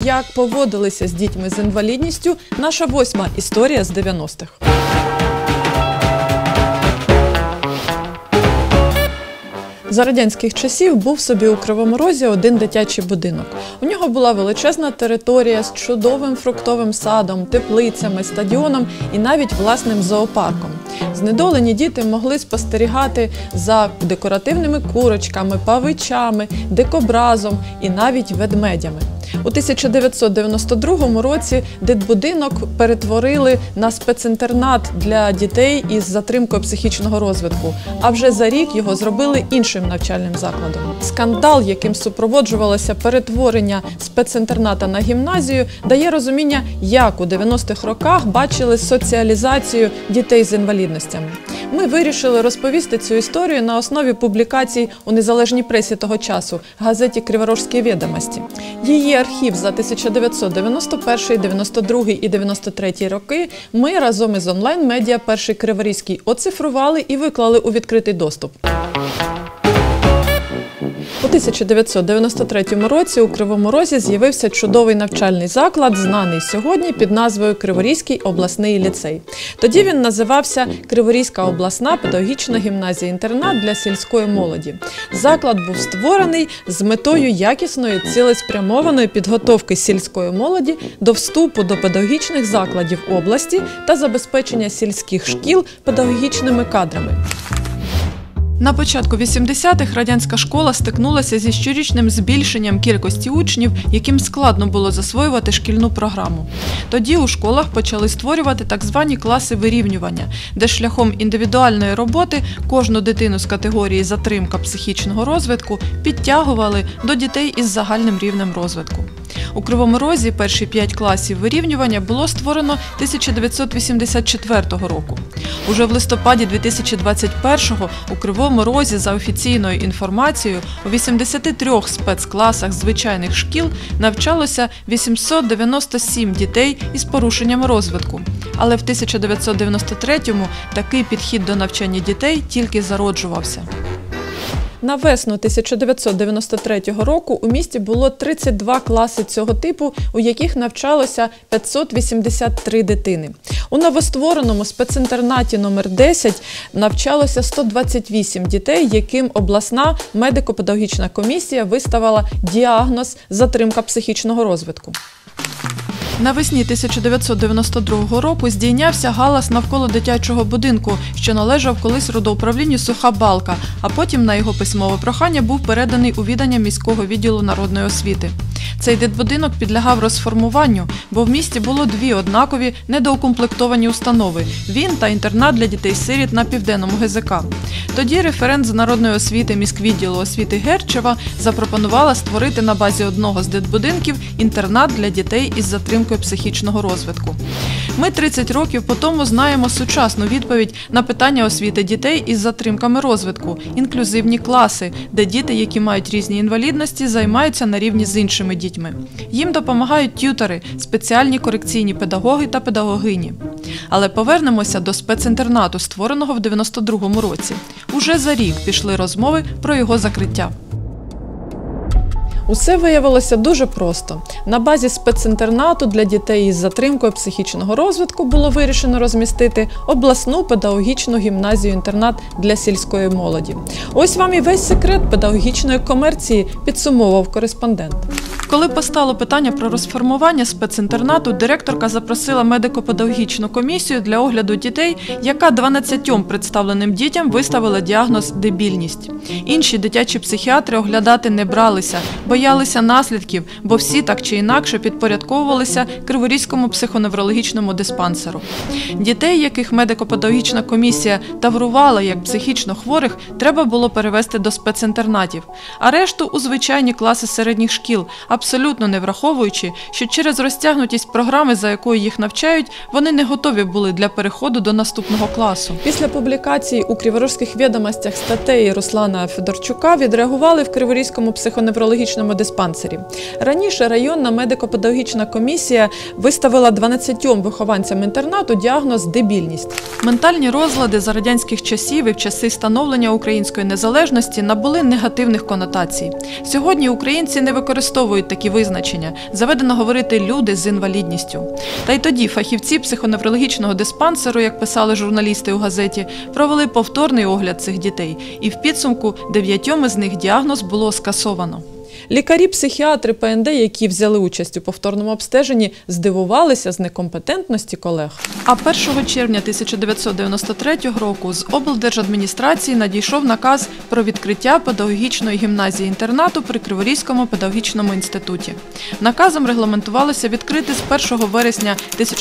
як поводилися з дітьми з інвалідністю, наша 8-ма історія з 90-х. За радянських часів був собі у Кривому Розі один дитячий будинок. У нього була величезна територія з чудовим фруктовим садом, теплицями, стадіоном і навіть власним зоопарком. Знедолені діти могли спостерігати за декоративними курочками, павичами, дикобразом і навіть ведмедями. У 1992 році дитбудинок перетворили на спецінтернат для дітей із затримкою психічного розвитку, а вже за рік його зробили іншим навчальним закладом. Скандал, яким супроводжувалося перетворення спецінтерната на гімназію, дає розуміння, як у 90-х роках бачили соціалізацію дітей з інвалідностями. Ми вирішили розповісти цю історію на основі публікацій у незалежній пресі того часу – газеті «Криворожські відомості». Її архів за 1991, 92 і 93 роки ми разом із онлайн-медіа «Перший Криворізький» оцифрували і виклали у відкритий доступ. У 1993 році у Кривому Розі з'явився чудовий навчальний заклад, знаний сьогодні під назвою Криворізький обласний ліцей. Тоді він називався Криворізька обласна педагогічна гімназія-інтернат для сільської молоді. Заклад був створений з метою якісної, цілеспрямованої підготовки сільської молоді до вступу до педагогічних закладів області та забезпечення сільських шкіл педагогічними кадрами. На початку 80-х радянська школа стикнулася зі щорічним збільшенням кількості учнів, яким складно було засвоювати шкільну програму. Тоді у школах почали створювати так звані класи вирівнювання, де шляхом індивідуальної роботи кожну дитину з категорії затримка психічного розвитку підтягували до дітей із загальним рівнем розвитку. У Кривому Розі перші 5 класів вирівнювання було створено 1984 року. Уже в листопаді 2021-го у Кривому Розі, за офіційною інформацією, у 83 спецкласах звичайних шкіл навчалося 897 дітей із порушенням розвитку. Але в 1993-му такий підхід до навчання дітей тільки зароджувався. На весну 1993 року у місті було 32 класи цього типу, у яких навчалося 583 дитини. У новоствореному спецінтернаті номер 10 навчалося 128 дітей, яким обласна медико-педагогічна комісія виставила діагноз «затримка психічного розвитку». Навесні 1992 року здійнявся галас навколо дитячого будинку, що належав колись родоуправлінню «Суха Балка», а потім на його письмове прохання був переданий у відання міського відділу народної освіти. Цей дитбудинок підлягав розформуванню, бо в місті було 2 однакові недоукомплектовані установи – він та інтернат для дітей-сиріт на Південному ГЗК. Тоді референт з народної освіти міськвідділу освіти Герчева запропонувала створити на базі одного з дитбудинків інтернат для дітей із затримкою психічного розвитку. Ми 30 років по тому знаємо сучасну відповідь на питання освіти дітей із затримками розвитку – інклюзивні класи, де діти, які мають різні інвалідності, займаються на рівні з іншими дітьми. Їм допомагають т'ютери, спеціальні корекційні педагоги та педагогині. Але повернемося до спецінтернату, створеного в 92-му році. Уже за рік пішли розмови про його закриття. Усе виявилося дуже просто. На базі спецінтернату для дітей із затримкою психічного розвитку було вирішено розмістити обласну педагогічну гімназію-інтернат для сільської молоді. Ось вам і весь секрет педагогічної комерції, підсумовував кореспондент. Коли постало питання про розформування спецінтернату, директорка запросила медико-педагогічну комісію для огляду дітей, яка 12 представленим дітям виставила діагноз «дебільність». Інші дитячі психіатри оглядати не бралися, боялися наслідків, бо всі так чи інакше підпорядковувалися Криворізькому психоневрологічному диспансеру. Дітей, яких медико-педагогічна комісія таврувала як психічно хворих, треба було перевести до спецінтернатів, а решту – у звичайні класи середніх шкіл, абсолютно не враховуючи, що через розтягнутість програми, за якою їх навчають, вони не готові були для переходу до наступного класу. Після публікації у Криворізьких відомостях статей Руслана Федорчука відреагували в Криворізькому психоневрологічному педагогічному диспансері. Раніше районна медико-педагогічна комісія виставила 12 вихованцям інтернату діагноз «дебільність». Ментальні розлади за радянських часів і в часи становлення української незалежності набули негативних конотацій. Сьогодні українці не використовують такі визначення. Заведено говорити «люди з інвалідністю». Та й тоді фахівці психоневрологічного диспансеру, як писали журналісти у газеті, провели повторний огляд цих дітей. І в підсумку 9 з них діагноз було скасовано. Лікарі-психіатри ПНД, які взяли участь у повторному обстеженні, здивувалися з некомпетентності колег. А 1 червня 1993 року з облдержадміністрації надійшов наказ про відкриття педагогічної гімназії-інтернату при Криворізькому педагогічному інституті. Наказом регламентувалося відкрити з 1 вересня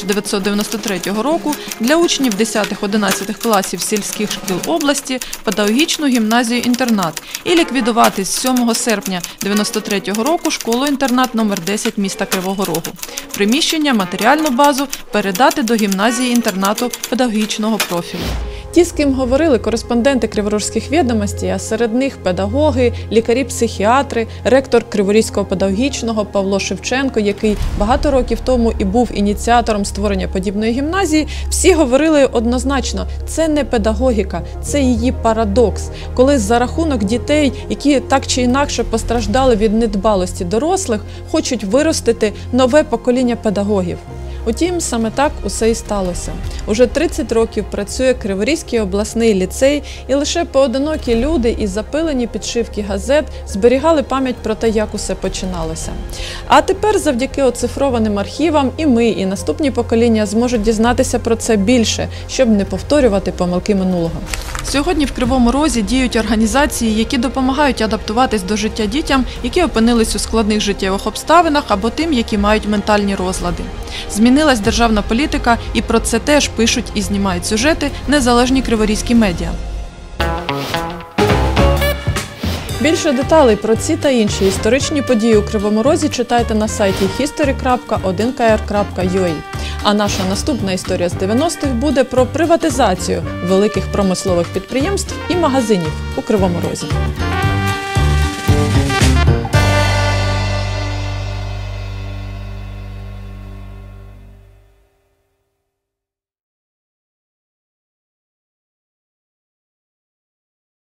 1993 року для учнів 10-11 класів сільських шкіл області педагогічну гімназію-інтернат і ліквідувати з 7 серпня 1993 року школу-інтернат номер 10 міста Кривого Рогу. Приміщення, матеріальну базу передати до гімназії-інтернату педагогічного профілю. Ті, з ким говорили кореспонденти Криворізьких відомостей, а серед них педагоги, лікарі-психіатри, ректор Криворізького педагогічного Павло Шевченко, який багато років тому і був ініціатором створення подібної гімназії, всі говорили однозначно – це не педагогіка, це її парадокс, коли за рахунок дітей, які так чи інакше постраждали від недбалості дорослих, хочуть виростити нове покоління педагогів. Утім, саме так усе і сталося. Уже 30 років працює Криворізький обласний ліцей, і лише поодинокі люди і запилені підшивки газет зберігали пам'ять про те, як усе починалося. А тепер завдяки оцифрованим архівам і ми, і наступні покоління зможуть дізнатися про це більше, щоб не повторювати помилки минулого. Сьогодні в Кривому Розі діють організації, які допомагають адаптуватись до життя дітям, які опинились у складних життєвих обставинах або тим, які мають ментальні розлади. Змінилась державна політика, і про це теж пишуть і знімають сюжети незалежні криворізькі медіа. Більше деталей про ці та інші історичні події у Кривому Розі читайте на сайті history.1kr.ua. А наша наступна історія з 90-х буде про приватизацію великих промислових підприємств і магазинів у Кривому Розі.